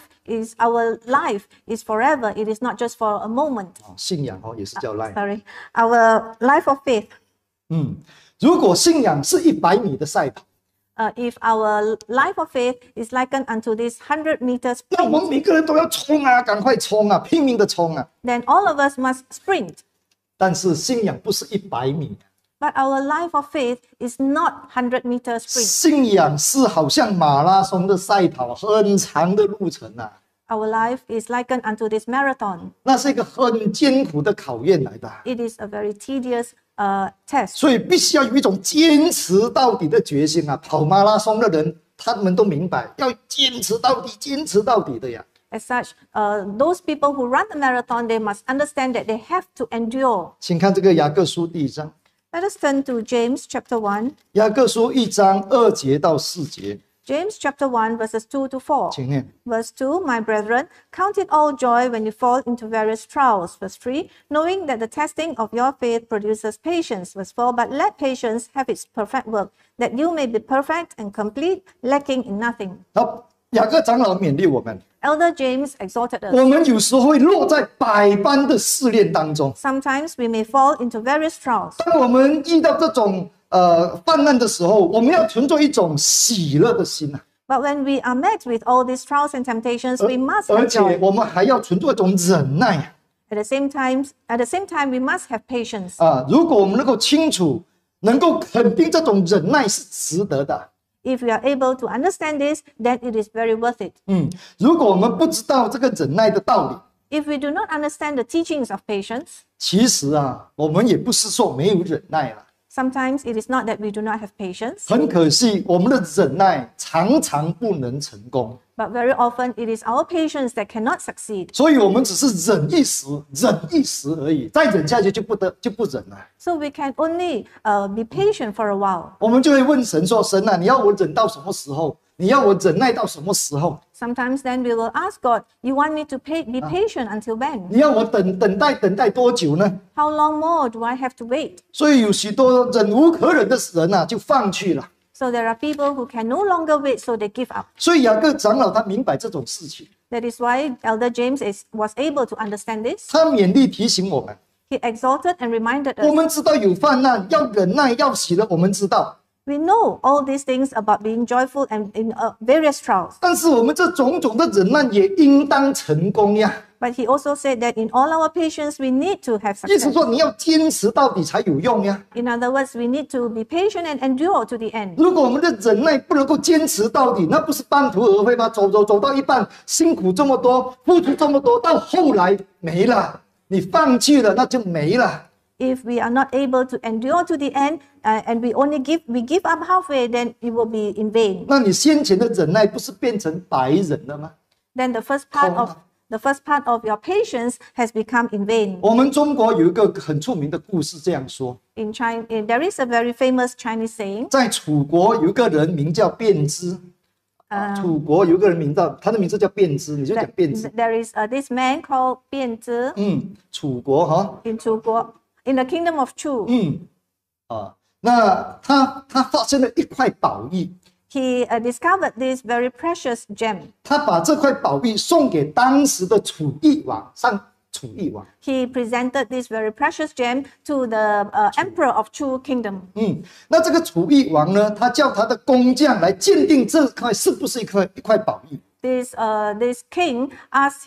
is forever. It is not just for a moment. 信仰也是叫 life。 Sorry, our life of faith. 如果信仰是100米的赛跑， If our life of faith is likened unto this 100 meters 那我 sprint, 们每个人都要冲啊，赶快冲啊，拼命的冲啊。 then all of us must sprint. 但是信仰不是100米， But our life of faith is not 100 meter sprint. 信仰是好像马拉松的赛跑，很长的路程啊， Our life is likened unto this marathon. 那是一个很艰苦的考验来的。 It is a very tedious test. 所以必须要有一种坚持到底的决心啊！跑马拉松的人，他们都明白要坚持到底，坚持到底的呀。 As such, those people who run the marathon, they must understand that they have to endure. 请看这个雅各书第1章， Let us turn to James chapter 1. 雅各书1章2节到4节， James chapter 1 verses 2 to 4. 请念。 Verse 2, My brethren, count it all joy when you fall into various trials. Verse 3, knowing that the testing of your faith produces patience. Verse 4, but let patience have its perfect work, that you may be perfect and complete, lacking in nothing. 好，雅各长老勉励我们， Elder James exhorted us. 我们有时候会落在百般的试炼当中。 Sometimes we may fall into various trials. 当我们遇到这种患难的时候，我们要存着一种喜乐的心啊， But when we are met with all these trials and temptations, we must 而 have 且 joy. 我们还要存着一种忍耐啊。 At the same time, we must have patience. 如果我们能够清楚，能够肯定这种忍耐是值得的。 If we are able to understand this, then it is very worth it. 如果我们不知道这个忍耐的道理， If we do not understand the teachings of patience, 其实我们也不是说没有忍耐了。 sometimes it is not that we do not have patience, 很可惜，我们的忍耐常常不能成功， but very often it is our patience that cannot succeed. 所以我们只是忍一时，忍一时而已，再忍下去就不忍了。 So we can only be patient for a while. 我们就会问神说：“神啊，你要我忍到什么时候？你要我忍耐到什么时候？ Sometimes then we will ask God, you want me to be patient until when? 你要我等待多久呢？” How long more do I have to wait? 所以有许多忍无可忍的人就放弃了。 So there are people who can no longer wait, so they give up. 所以雅各长老他明白这种事情， That is why Elder James was able to understand this. 他勉励提醒我们。 He exhorted and reminded 我 us. 们知道有患难要忍耐要喜乐，我们知道， We know all these things about being joyful and in various trials. 但是我们这种种的忍耐也应当成功呀。 But he also said that in all our patience, we need to have 意思 success. 说你要坚持到底才有用呀。 In other words, we need to be patient and endure to the end. 如果我们的忍耐不能够坚持到底，那不是半途而废吗？走到一半，辛苦这么多，付出这么多，到后来没了，你放弃了，那就没了。 If we are not able to endure to the end, and we give up halfway, then it will be in vain. 那你先前的忍耐不是变成白忍了吗？ Then the first part 空啊。 of your patience has become in vain. 我们中国有一个很出名的故事，这样说： In China, there is a very famous Chinese saying. 在楚国有一个人名叫卞之，楚国有一个人他的名字叫卞之，你就讲卞之。 There is this man called Bian Zhi 楚国哈， in Chu Guo, in the kingdom of Chu. 那他发现了一块宝玉， He discovered this very precious gem. 他把这块宝玉送给当时的楚义王，楚义王。 He presented this very precious gem to the emperor of Chu kingdom. 那这个楚义王呢，他叫他的工匠来鉴定这块是不是一块宝玉。 This king asked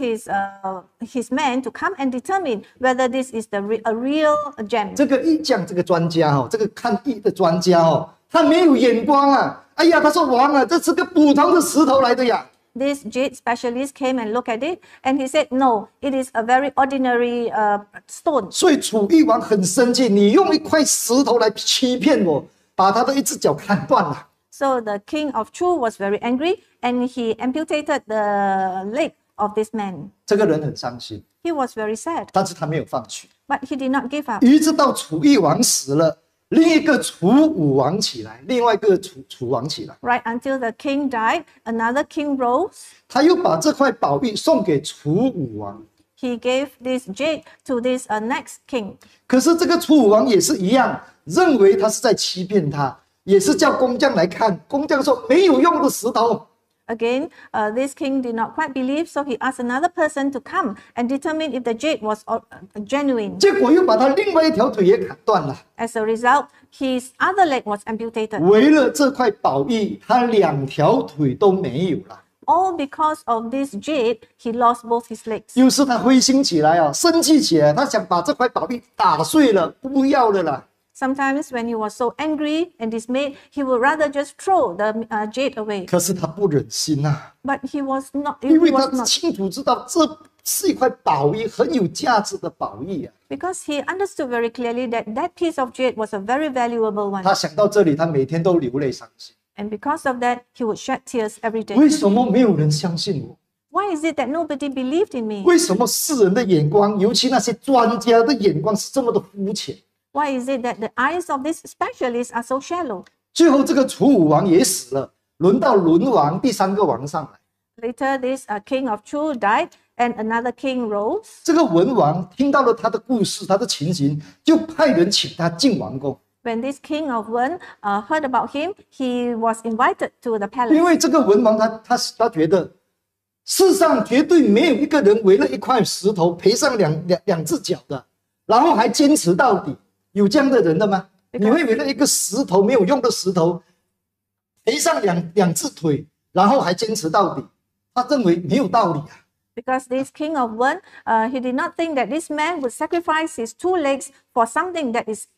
his men to come and determine whether this is a real gem. 这个艺匠，这个专家这个看艺的专家他没有眼光啊！哎呀，他说王啊，这是个普通的石头来的呀。 This jade specialist came and looked at it, and he said, "No, it is a very ordinary stone." 所以楚义王很生气，你用一块石头来欺骗我，把他的一只脚砍断了。 So the king of Chu was very angry, and he amputated the leg of this man. 这个人很伤心， He was very sad, 但是他没有放弃。 but he did not give up. 一直到楚义王死了，另一个楚武王起来，另外一个楚王起来， Right until the king died, another king rose. 他又把这块宝玉送给楚武王。 He gave this jade to this next king. 可是这个楚武王也是一样，认为他是在欺骗他，也是叫工匠来看。工匠说没有用的石头。 Again, this king did not quite believe, so he asked another person to come and determine if the jade was genuine. 结果又把他另外一条腿也砍断了。 As a result, his other leg was amputated. 为了这块宝玉，他两条腿都没有了。 All because of this jade, he lost both his legs. 于是他灰心起来生气起来，他想把这块宝玉打碎了，不要了啦。 Sometimes when he was so angry and dismayed, he would rather just throw the jade away. 可是他不忍心 But he was not. 因 He 为他 was not 清楚知道这是一块宝玉，很有价值的宝玉 because he understood very clearly that that piece of jade was a very valuable one. 他想到这里，他每天都流泪伤心。 And because of that, he would shed tears every day. 为什么没有人相信我？ Why is it that nobody believed in me? 为什么世人的眼光，尤其那些专家的眼光是这么的肤浅？ Why is it that the eyes of these specialists are so shallow? 最后这个楚武王也死了，轮到伦王第三个王上来。 Later, this king of Chu died, and another king rose. 这个文王听到了他的故事，他的情形，就派人请他进王宫。 When this king of Wen heard about him, he was invited to the 因 palace 为这个文王他觉得，世上绝对没有一个人为了一块石头赔上两只脚的，然后还坚持到底。有这样的人的吗？你会为了一个石头没有用的石头赔上两只腿，然后还坚持到底？他认为没有道理啊。 because this king of Wen, he did not think that this man would sacrifice his two legs for something that is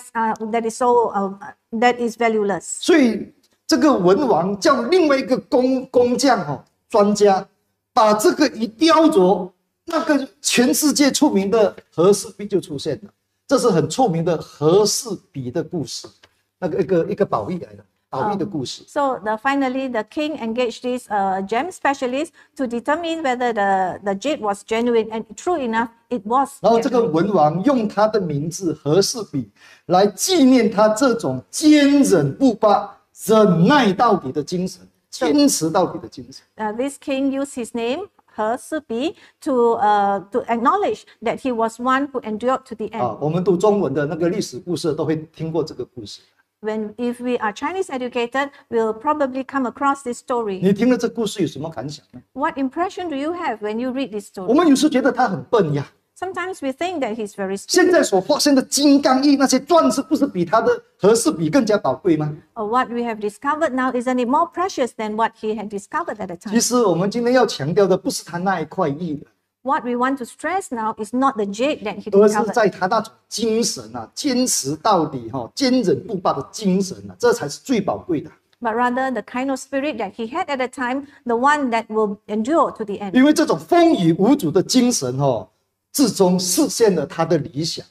that is valueless. 所以这个文王叫另外一个工匠专家，把这个一雕琢，那个全世界出名的和氏璧就出现了。这是很出名的和氏璧的故事，那个一个宝玉来的宝玉的故事。 So finally, the king engaged this gem specialist to determine whether the jade was genuine, and true enough, it was. 然后这个 genuine. 文王用他的名字和氏璧来纪念他这种坚忍不拔、忍耐到底的精神，坚持到底的精神。 This king used his name, He Sibi, to acknowledge that he was one who endured to the end. 我们读中文的那个历史故事都会听过这个故事。 If we are Chinese educated, we'll probably come across this story. 你听了这故事有什么感想呢？ What impression do you have when you read this 我 story? 们有时觉得他很笨呀。 Sometimes we think that he's very 现 stupid. 在所发现的金刚玉那些钻石，不是比他的和氏璧更加宝贵吗？ Or what we have discovered now, isn't it more precious than what he had discovered at the 其 time? 实我们今天要强调的不是他那一块玉， What we want to stress now is not the jade that he 而是 discovered, 在他那种精神坚持到底坚忍不拔的精神这才是最宝贵的。 but rather the kind of spirit that he had at the time, the one that will endure to the end. 因为这种风雨无阻的精神最终实现了他的理想，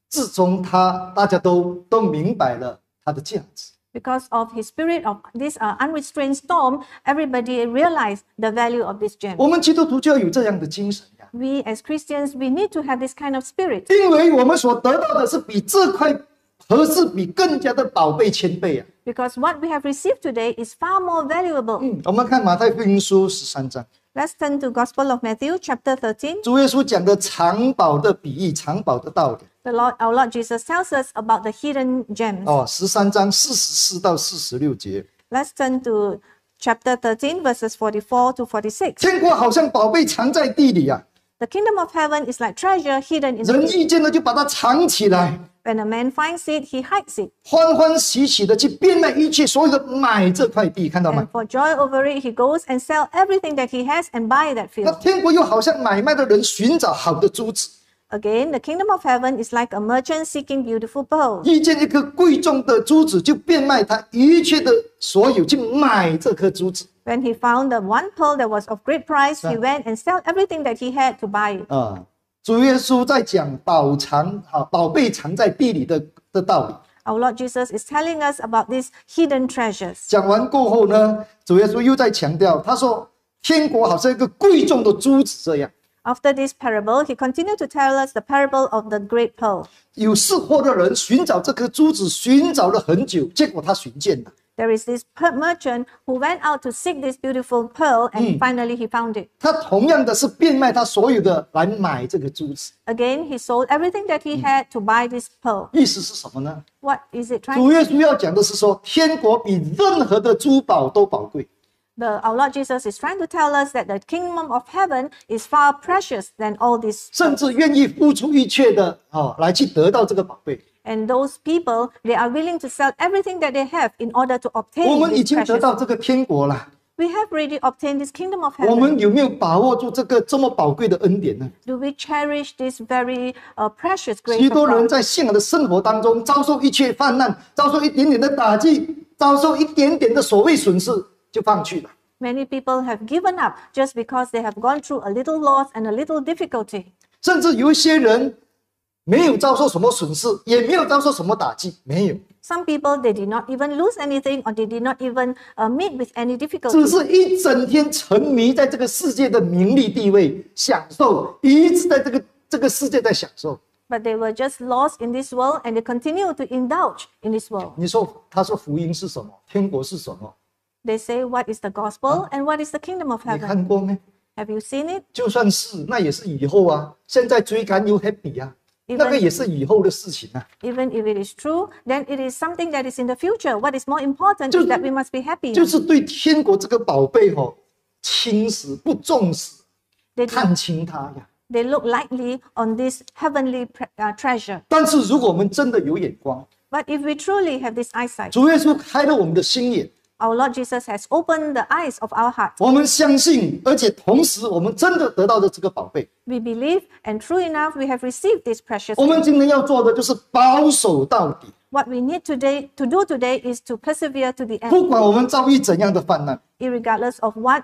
自从大家都明白了它的价值。 Because of his spirit of this unrestrained storm, everybody realized the value of this gem. 我们基督徒就要有这样的精神呀， We as Christians, we need to have this kind of spirit 因为我们所得到的是比这块和是比更加的宝贝千倍啊。 because what we have received today is far more valuable. 我们看马太福音书13章， Let's turn to Gospel of Matthew chapter 13. 主耶稣讲的藏宝的比喻，藏宝的道理。 Our Lord Jesus tells us about the hidden gems. 13章44到46节， Let's turn to chapter 13, verses 44 to 46. 天国好像宝贝藏在地里啊， The kingdom of heaven is like treasure hidden in the 人 deep. 遇见了就把它藏起来， When a man finds it, he hides it. 欢欢喜喜的去变卖一切所有的买这块地，看到吗 And？for joy over it, he goes and sell everything that he has and buy that 那 field. 天国又好像买卖的人寻找好的珠子， Again, the kingdom of heaven is like a merchant seeking beautiful pearls. 遇见一颗贵重的珠子，就变卖他一切的所有去买这颗珠子 When he found the one pearl that was of great price, he went and sold everything that he had to buy it. 啊。主耶稣在讲宝贝藏在地里的道理。 Our Lord Jesus is telling us about these hidden treasures. 讲完过后呢，主耶稣又在强调，他说天国好像一个贵重的珠子这样， After this parable, he continued to tell us the parable of the great pearl. 有识货的人寻找这颗珠子，寻找了很久，结果他寻见了。 There is this merchant who went out to seek this beautiful pearl, and finally he found it. 他同样的是变卖他所有的来买这个珠子， Again, he sold everything that he had to buy this pearl. 意思是什么呢？ What is it trying? 主耶稣要讲的是说，天国比任何的珠宝都宝贵。 Our Lord Jesus is trying to tell us that the kingdom of heaven is far precious than all these. 甚至愿意付出一切的来去得到这个宝贝。 And those people, they are willing to sell everything that they have in order to 我 obtain 们已 this 经得 precious. 到这个天国了， We have already obtained this kingdom of 我们 heaven. 有没有把握住这个这么宝贵的恩典呢？ Do we cherish this very precious grace 许 of 多人 God? 在信仰的生活当中遭受一切患难，遭受一点点的打击，遭受一点点的所谓损失，就放弃了。 Many people have given up just because they have gone through a little loss and a little difficulty. 甚至有一些人没有遭受什么损失，也没有遭受什么打击，没有， Some people, they did not even lose anything or they did not even meet with any 只 difficulty. 是一整天沉迷在这个世界的名利地位，享受，一直在这个世界在享受。 But they were just lost in this world and they continue to indulge in this world. 你说，他说福音是什么？天国是什么？ They say, what is the gospel and what is the kingdom of 你 heaven? 看过没？ Have you seen it? 就算是，那也是以后啊。现在追赶又 happy 啊，那个也是以后的事情啊。 Even if it is true, then it is something that is in the future. What is more important is that we must be happy. 就是对天国这个宝贝轻视不重视， They, 看轻它呀。 they look lightly on this heavenly treasure. 但是如果我们真的有眼光， But if we truly have this eyesight, 主耶稣开了我们的心眼， our Lord Jesus has opened the eyes of our heart. 我们相信，而且同时我们真的得到了这个宝贝。 We believe, and true enough, we have received this precious 我们 gift. 今天要做的就是保守到底， What we need to do today is to persevere to the end, 不管我们遭遇怎样的患难， irregardless of what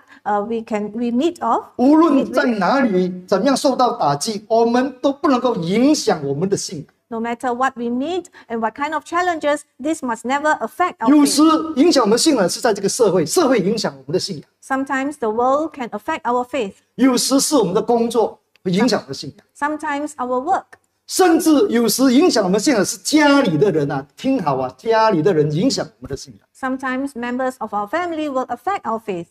we meet of. 无论在哪里怎样受到打击，我们都不能够影响我们的信仰。 No matter what we meet and what kind of challenges, this must never affect our 有 faith. 时影响我们信仰是在这个社会，社会影响我们的信仰； Sometimes the world can affect our faith. 有时是我们的工作会影响我们的信仰。 Sometimes our work. 甚至有时影响我们信仰是家里的人啊，听好啊，家里的人影响我们的信仰。 Sometimes members of our family will affect our faith.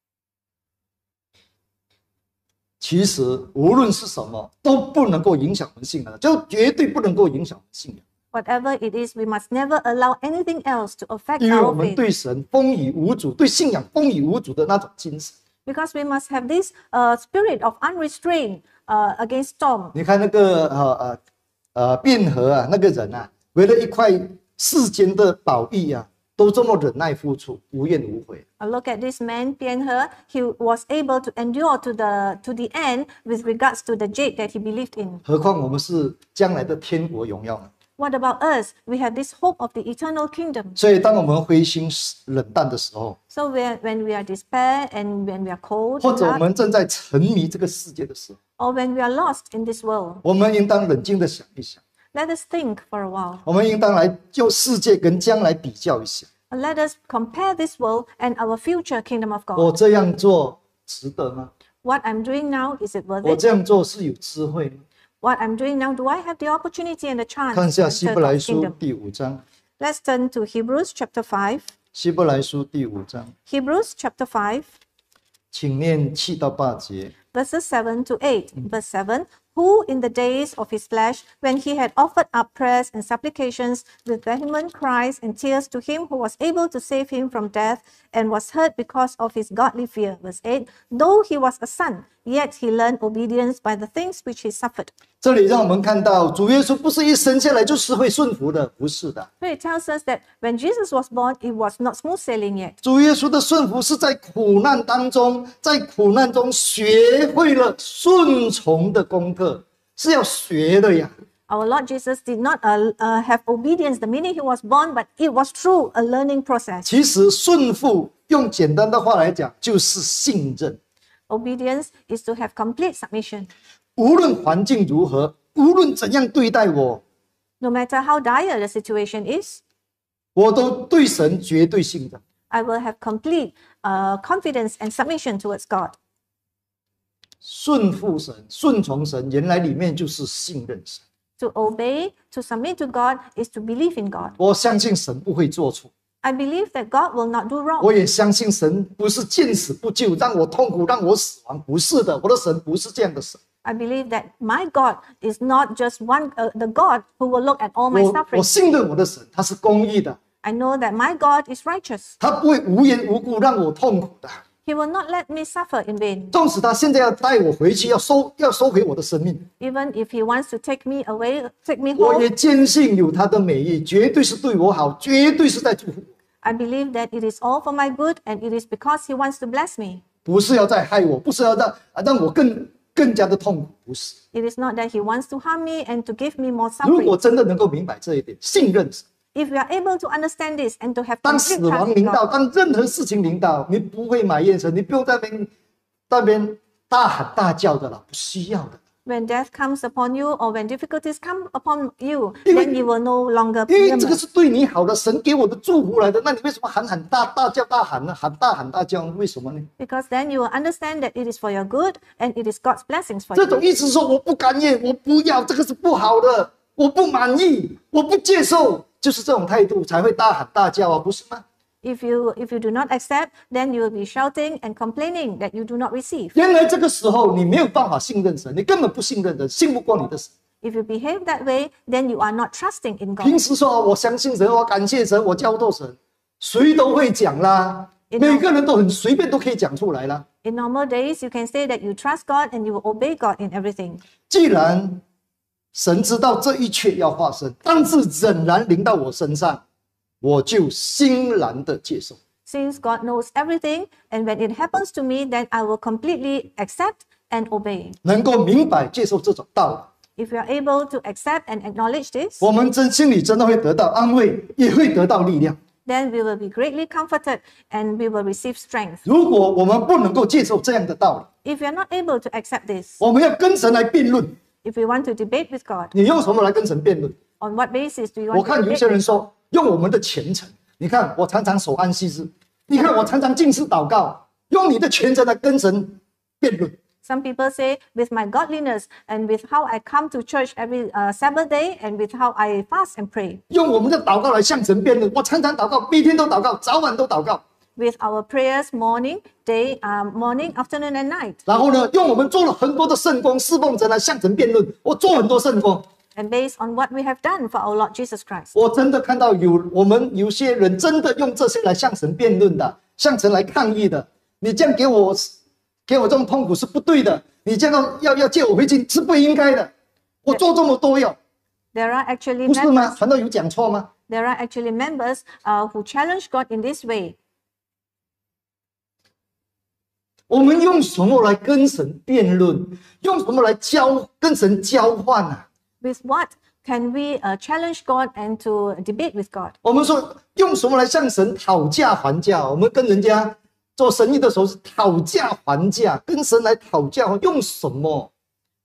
其实无论是什么，都不能够影响我们信仰的，就绝对不能够影响我们信仰， Whatever it is, we must never allow anything else to affect 因为我 our 们 faith. 对神风雨无阻，对信仰风雨无阻的那种精神。 Because we must have this spirit of unrestrained against storm. 你看那个卞和啊，那个人啊，为了一块世间的宝玉啊，都这么忍耐付出，无怨无悔。 Look at this man, Pian-he. He was able to endure to the end with regards to the jade that he believed in. 何况我们是将来的天国荣耀呢？ What about us? We have this hope of the eternal kingdom. 所以，当我们灰心冷淡的时候， So when we are despair and when we are cold 或 in 者我 heart, 们正在沉迷这个世界的时候， or when we are lost in this world, 我们应当冷静的想一想， Let us think for a while. 我们应当来就世界跟将来比较一下。 Let us compare this world and our future kingdom of 我 God. 这样做值得吗？ What I'm doing now, is it worth 我 it? 这样做是有智慧吗？ What I'm doing now, do I have the opportunity and the chance 看一 to 下 enter 希伯来 God's 书 kingdom? 第5章， Let's turn to Hebrews chapter 5. 希伯来书第5章， Hebrews chapter 5, 请念7到8节。 verses 7 to 8. Verse 7, who in the days of his flesh, when he had offered up prayers and supplications with vehement cries and tears to him who was able to save him from death, and was heard because of his godly fear. Verse 8, though he was a son, yet he learned obedience by the things which he suffered. 这里让我们看到，主耶稣不是一生下来就是会顺服的，不是的。 So it tells us that when Jesus was born, it was not smooth sailing yet. 主耶稣的顺服是在苦难当中，在苦难中学会了顺从的功课，是要学的呀。 Our Lord Jesus did not have obedience the minute he was born, but it was through a learning process. 其实顺服用简单的话来讲，就是信任。 Obedience is to have complete submission. 无论环境如何，无论怎样对待我， No matter how dire the situation is, 我都对神绝对信任。 I will have complete confidence and submission towards God. 顺服神、顺从神，原来里面就是信任神。 To obey, to submit to God is to believe in God. 我相信神不会做错， I believe that God will not do wrong. 我也相信神不是见死不救，让我痛苦，让我死亡。不是的，我的神不是这样的神。 I believe that my God is not just the God who will look at all my 我 suffering. 信任我的神，他是公义的， I know that my God is righteous. 他不会无缘无故让我痛苦的。 He will not let me suffer in vain. 纵使他现在要带我回去，要收回我的生命， Even if he wants to take me away, take me 我 home, 也坚信有他的美意，绝对是对我好，绝对是在祝福我， I believe that it is all for my good and it is because he wants to bless me. 不是要再害我，不是要让我更加的痛苦，不是。 It is not that he wants to harm me and to give me more 如果 suffering. 真的能够明白这一点，信任神， If we are able to understand this and to have 当 complete 死亡 trust 临 in 到， God, 当任何事情临到，你不会埋怨神，你不用在那边大喊大叫的了，不需要的。 when death comes upon you or when difficulties come upon you, 因为- then you will no longer 因为这 murmur. 个是对你好的，神给我的祝福来的，那你为什么喊大叫大喊呢？喊大叫，为什么呢？ Because then you will understand that it is for your good and it is God's blessings for 这 you. 种意思说我不甘愿，我不要，这个是不好的，我不满意，我不接受，就是这种态度才会大喊大叫啊，不是吗？ If you do not accept, then you will be shouting and complaining that you do not receive. 原来这个时候你没有办法信任神，你根本不信任人，信不过你的神。 If you behave that way, then you are not trusting in God. 平时说我相信神，我感谢神，我交托神，谁都会讲啦， In 每个人都很随便都可以讲出来啦。 In normal days, you can say that you trust God and you will obey God in everything. 既然神知道这一切要发生，但是仍然临到我身上，我就欣然的接受。 Since God knows everything, and when it happens to me, then I will completely accept and obey. 能够明白接受这种道理， If you are able to accept and acknowledge this, 我们心里真的会得到安慰，也会得到力量。 then we will be greatly comforted and we will receive strength. 如果我们不能够接受这样的道理， If you are not able to accept this, 我们要跟神来辩论。 if we want to debate with God, 你用什么来跟神辩论？ on what basis do you 我 want 看 to 有一 debate 些人 with God? 说，用我们的虔诚。你看我常常守安息日，你看我常常禁食祷告，用你的虔诚来跟神辩论。 Some people say, with my godliness and with how I come to church every Sabbath day and with how I fast and pray, 用我们的祷告来向神辩论。我常常祷告，每天都祷告，早晚都祷告。 with our prayers morning, morning, afternoon, and night. 然后呢，用我们做了很多的圣工侍奉神来向神辩论。我做很多圣工， And based on what we have done for our Lord Jesus Christ. 我真的看到我们有些人真的用这些来向神辩论的，向神来抗议的。你这样给我这种痛苦是不对的，你这样要接我回去是不应该的。我做这么多要， There are actually 不是吗？ members, 传道有讲错吗？ there are actually members who challenge God in this way. 我们用什么来跟神辩论？用什么来跟神交换啊？ With what can we challenge God and to debate with God? 我们说用什么来向神讨价还价？我们跟人家做生意的时候是讨价还价，跟神来讨价，用什么？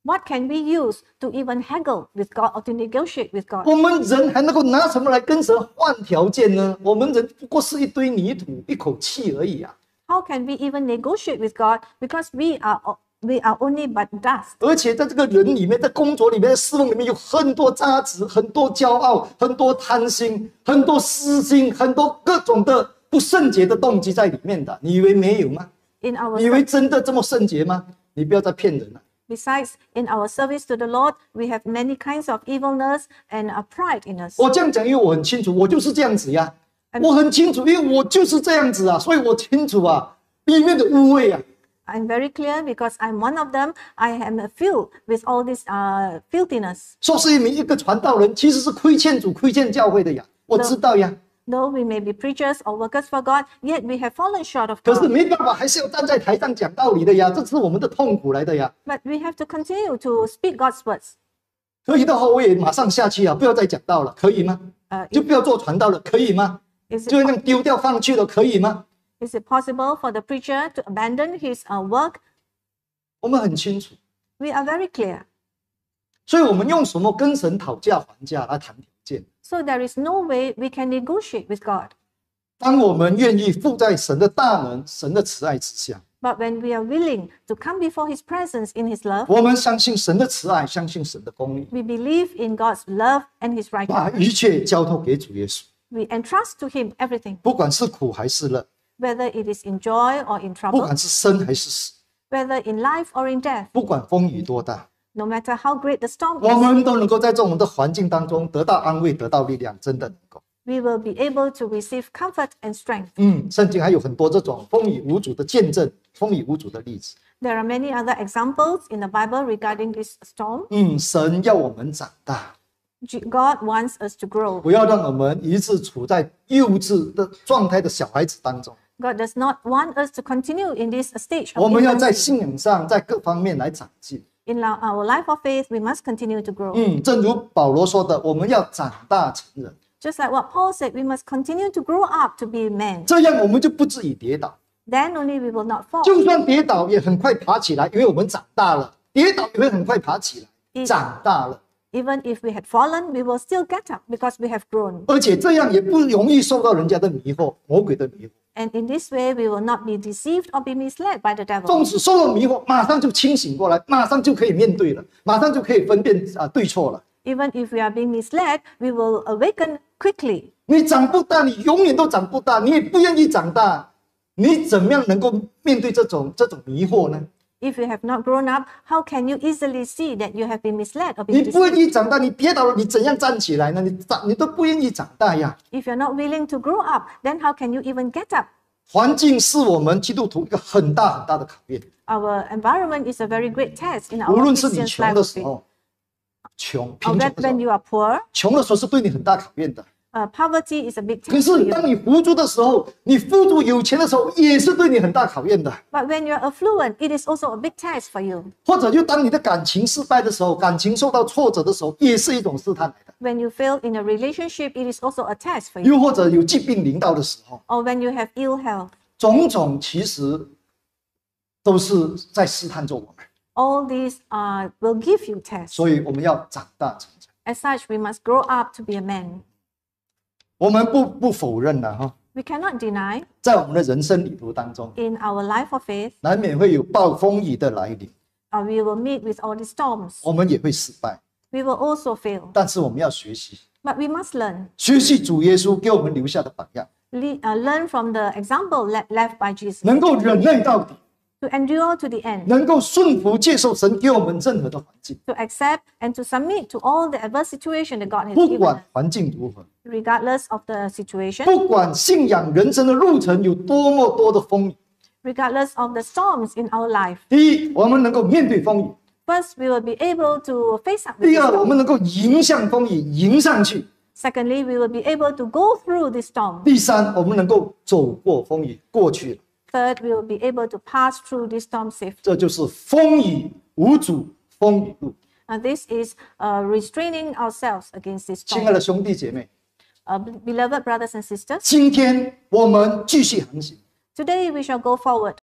What can we use to even haggle with God or to negotiate with God? 我们人还能够拿什么来跟神换条件呢？我们人不过是一堆泥土，一口气而已啊！ How can we even negotiate with God? Because we are only but dust. 而且在这个人里面，在工作里面，在侍奉里面，有很多渣子，很多骄傲，很多贪心，很多私心，很多各种的不圣洁的动机在里面的。你以为没有吗？ In our 你以为真的这么圣洁吗？你不要再骗人了。 Besides, in our service to the Lord, we have many kinds of evilness and a pride in us. 我这样讲，因为我很清楚，我就是这样子呀。我很清楚，因为我就是这样子啊，所以我清楚啊，里面的污秽啊。 I'm very clear because I'm one of them. I am filled with all this filthiness. 说是一个传道人，其实是亏欠主、亏欠教会的呀，我知道呀。 Though we may be preachers or workers for God, yet we have fallen short of 可是 God. 没办法，还是要站在台上讲道理的呀，这是我们的痛苦来的呀。 But we have to continue to speak God's words. 可以的话，我也马上下去啊，不要再讲道了，可以吗？就不要做传道了，可以吗？ Is 就 it, 这样丢掉放弃了，可以吗？ is it possible for the preacher to abandon his work? 我们很清楚， We are very clear. 所以我们用什么跟神讨价还价来谈条件？ So there is no way we can negotiate with God. 当我们愿意附在神的大能、神的慈爱之下， But when we are willing to come before his presence in his love, 我们相信神的慈爱，相信神的公义， we believe in God's love and his 把 righteousness. 一切交托给主耶稣， We entrust to him everything, 不管是苦还是乐， whether it is in joy or in 不 trouble, 管是生还是死， whether in life or in death, 不管风雨多大， no matter how great the storm 我 is, 们都能够在这种的环境当中得到安慰，得到力量，真的能够。 we will be able to receive comfort and strength. 圣经还有很多这种风雨无阻的见证，风雨无阻的例子。 There are many other examples in the Bible regarding this storm. 神要我们长大， God wants us to grow. 不要让我们一直处在幼稚的状态的小孩子当中。 God does not want us to continue in this stage 我 of 们要在 infancy. 信仰上，在各方面来长进。 In our life of faith, we must continue to grow. 正如保罗说的，我们要长大成人， Just like what Paul said, we must continue to grow up to be men. 这样我们就不至于跌倒。 Then only we will not fall. 就算跌倒，也很快爬起来，因为我们长大了。跌倒也会很快爬起来，长大了。 Even if we had fallen, we will still get up because we have grown. 而且这样也不容易受到人家的迷惑，魔鬼的迷惑。 And in this way, we will not be deceived or be misled by the devil. 纵使受到迷惑，马上就清醒过来，马上就可以面对了，马上就可以分辨对错了。 Even if we are being misled, we will awaken quickly. 你长不大，你永远都长不大，你也不愿意长大，你怎么样能够面对这种迷惑呢？ If you have not grown up, how can you easily see that you have been misled or 你 been 不 deceived? 愿意长大，你跌倒了，你怎样站起来呢？你都不愿意长大呀。 If you're not willing to grow up, then how can you even get up? 环境是我们基督徒一个很大很大的考验， Our environment is a very great test in 无 our 论是你 Christian's 穷 life 的 of 时 faith. 候，贫 Or 穷的 that 时 when 候， you are poor, 穷的时候是对你很大考验的。 poverty is a big 可 test to 是 you. 当你富足的时候，你富足有钱的时候，也是对你很大考验的。 But when you're affluent, it is also a big test for you. 或者就当你的感情失败的时候，感情受到挫折的时候，也是一种试探来的。 When you fail in a relationship, it is also a test for you. 又或者有疾病临到的时候， Or when you have ill health. 种种其实都是在试探着我们。 All these will give you tests. 所以我们要长大成长。 As such, we must grow up to be a man. 我们不否认了哈， We cannot deny 在我们的人生旅途当中， in our life of faith, 难免会有暴风雨的来临， we will meet with all the storms. 我们也会失败。 We will also fail. 但是我们要学习， But we must learn. 学习主耶稣给我们留下的榜样， Learn from the example left by Jesus. 能够忍耐到底， To endure to the end. 能够顺服接受神给我们任何的环境， To accept and to submit to all the adverse situation that God has 不 given 管 us, 环境如何， regardless of the situation, 不管信仰人生的路程有多么多的风雨。 regardless of the storms in our life. 第一，我们能够面对风雨； First, we will be able to face up with 第 the 二，我 storm. 们能够迎向风雨，迎上去； Secondly, we will be able to go through the storm. 第三，我们能够走过风雨，过去了。 Third, we will be able to pass through this storm safely. 这就是风雨无阻，风雨路。 This is restraining ourselves against this 亲爱 storm. 的兄弟姐妹， Beloved brothers and sisters, 今天我们继续航行， today we shall go forward.